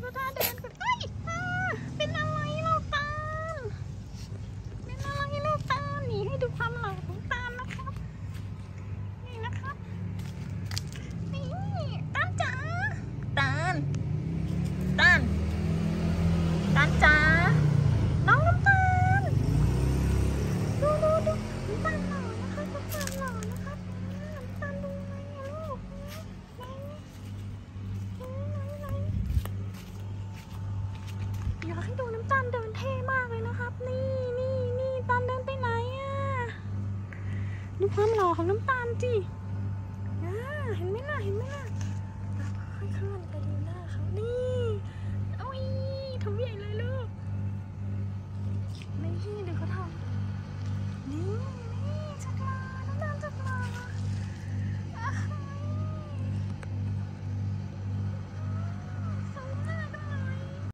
ท่าเดินกันเป็นอะไรเราตาลเป็นอะไรเราตาลนี่ให้ดูความหล่อของตาลนะครับนี่นะครับนี่ตาลจ๋าตาลจ๋าน้องน้ำตาลดูน้ำตาลหล่อนะคะน้ำตาลหล่อนะครับน้ำตาลดูไงลูกไหนอยากให้ดูน้ำตาลเดินเท่มากเลยนะครับนี่ตาลเดินไปไหนดูความหล่อของน้ำตาลสิ